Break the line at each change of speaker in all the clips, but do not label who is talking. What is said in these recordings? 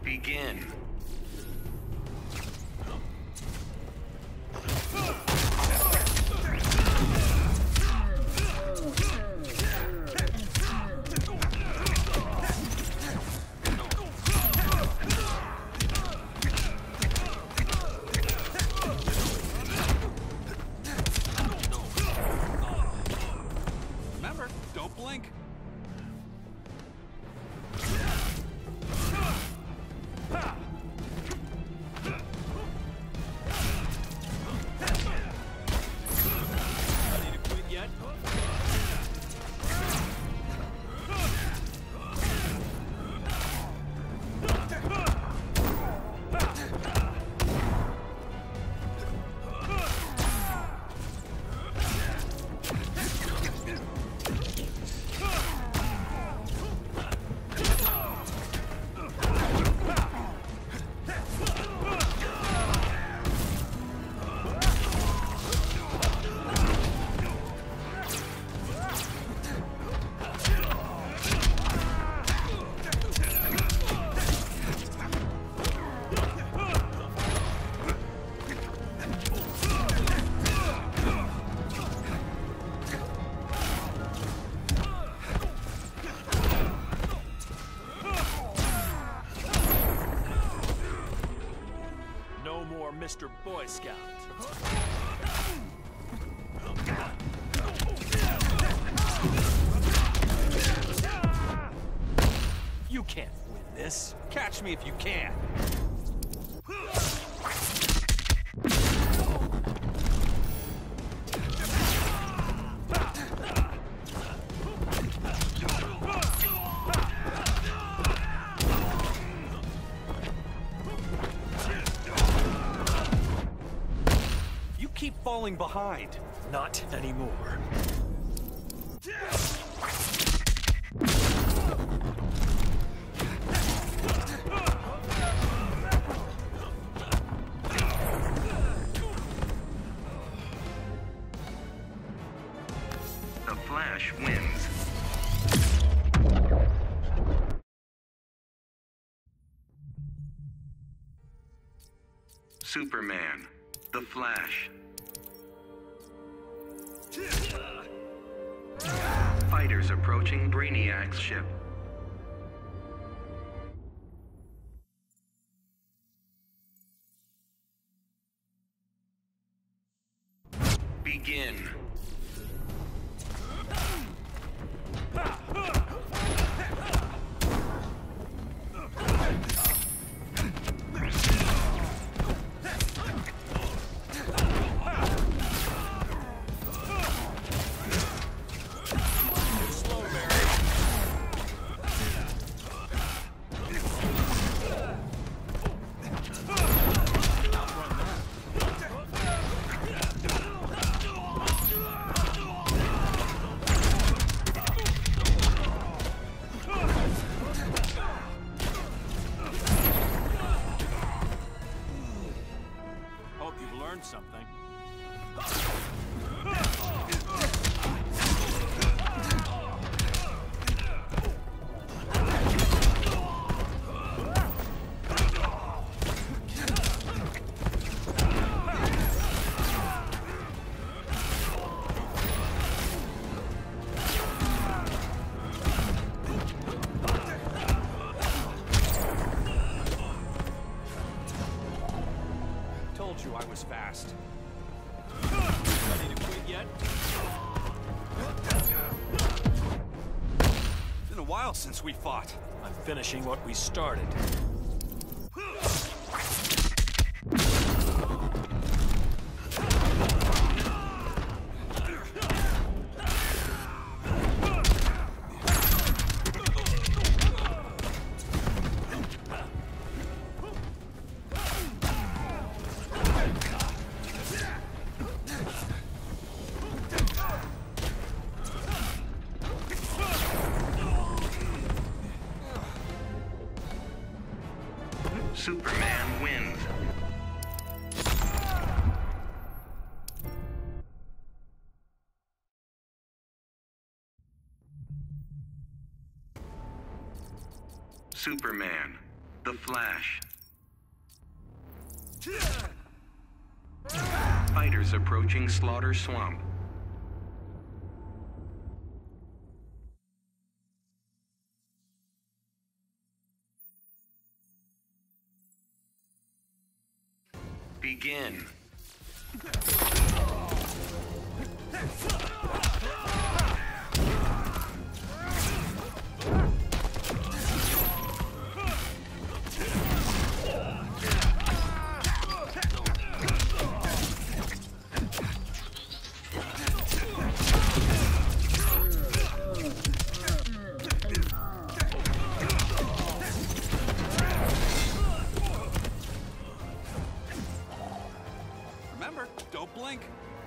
Begin.
Remember, don't blink. Ready to quit yet? No more Mr. Boy Scout. You can't win this. Catch me if you can. You keep falling behind.
Not anymore.
The Flash wins. Superman. The Flash. Fighters approaching Brainiac's ship. Begin.
Slow, Barry. Hope you've learned something. Told you I was fast. Ready to quit yet? It's been a while since we fought.
I'm finishing what we started.
Superman wins. Superman, The Flash. Fighters approaching Slaughter Swamp. Begin.
Remember, don't blink.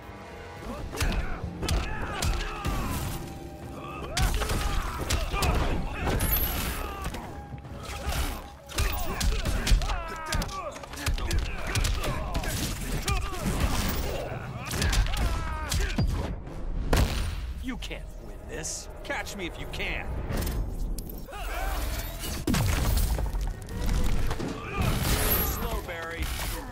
You can't win this.
Catch me if you can.
Slow, Barry.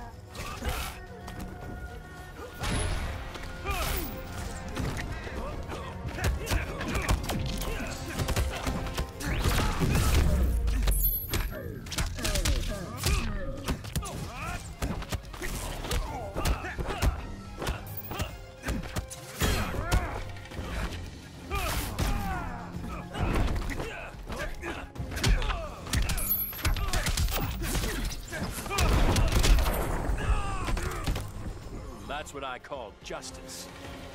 That's what I call justice.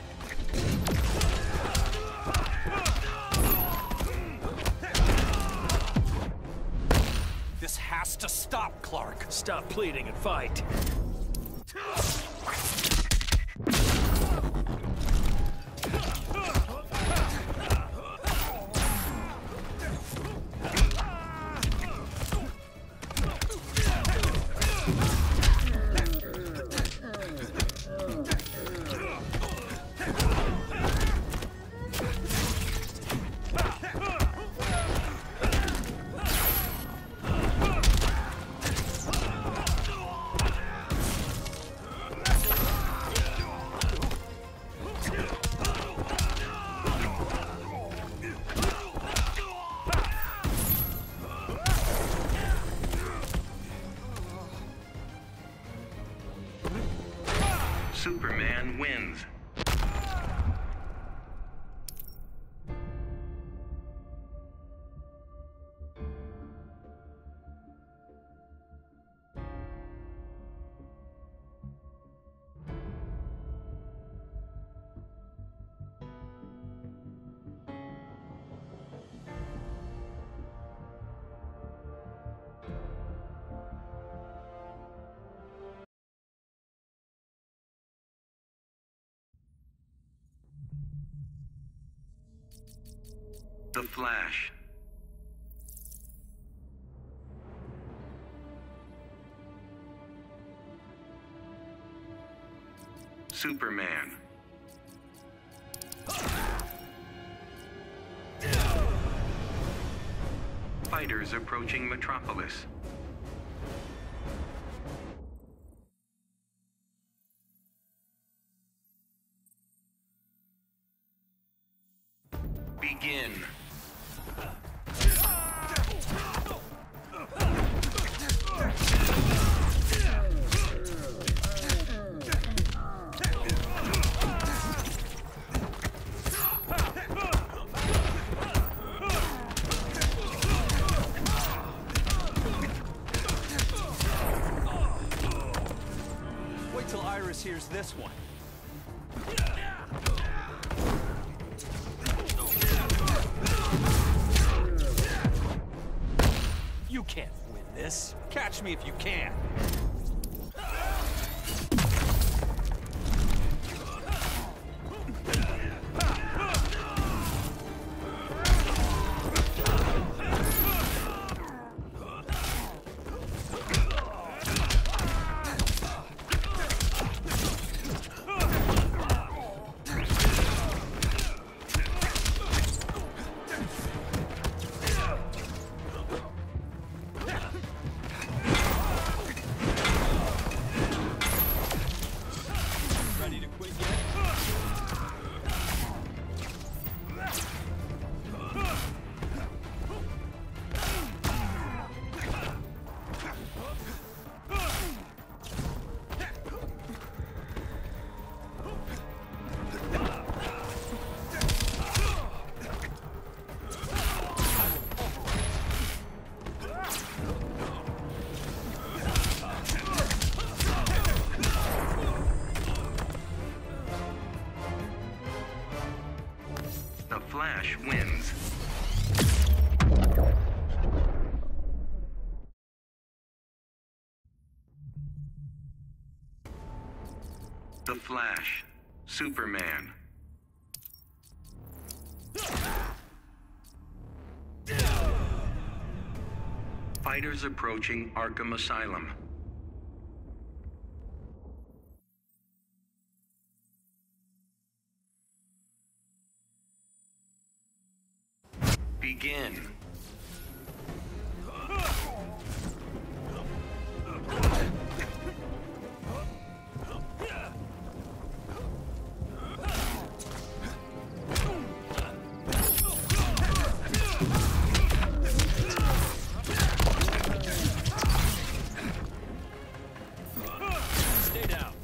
This has to stop, Clark.
Stop pleading and fight.
Superman wins. The Flash. Superman. Fighters approaching Metropolis. Begin.
Wait till Iris hears this one.
You can't win this.
Catch me if you can.
Flash wins. The Flash, Superman. Fighters approaching Arkham Asylum. Begin.
Stay down.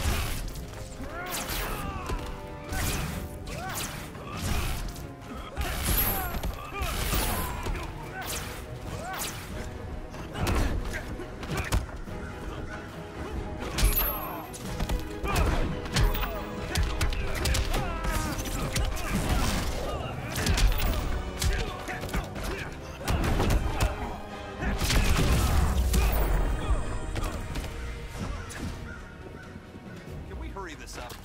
Can we hurry this up?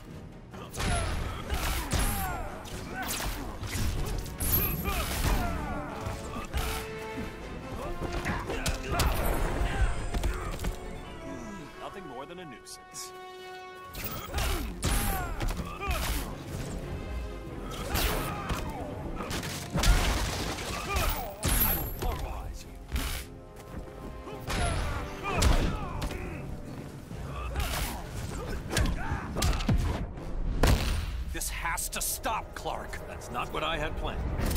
Nothing more than a nuisance. I will pulverize you.
This has to stop, Clark.
That's not what I had planned.